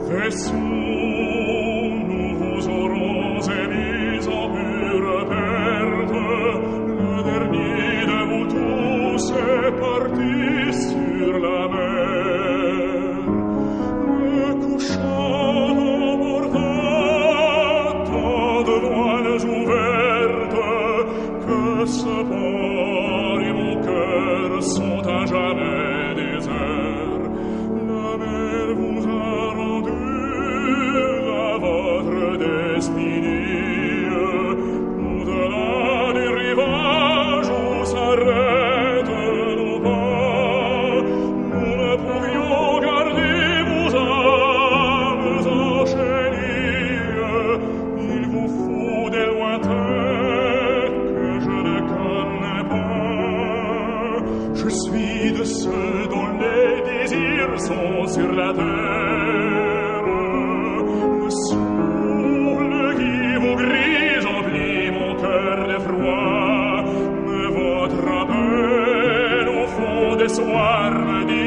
Vaisseau, nous vous aurons émis en pure perte. Le dernier de vous tous est parti sur la mer. Le couchant emporta tant de voiles ouvertes que ce port et mon cœur sont à jamais déserts. La mer vous a rendu à votre destinée. Au-delà du rivage où s'arrêtent nos pas, nous ne pouvions garder vos âmes enchaînées. Il vous faut des lointains que je ne connais pas. Je suis de ceux dont les désirs sont sur la terre. Le souffle qui vous grise emplit mon cœur de froid. Mais votre appel au fond des soirs me dit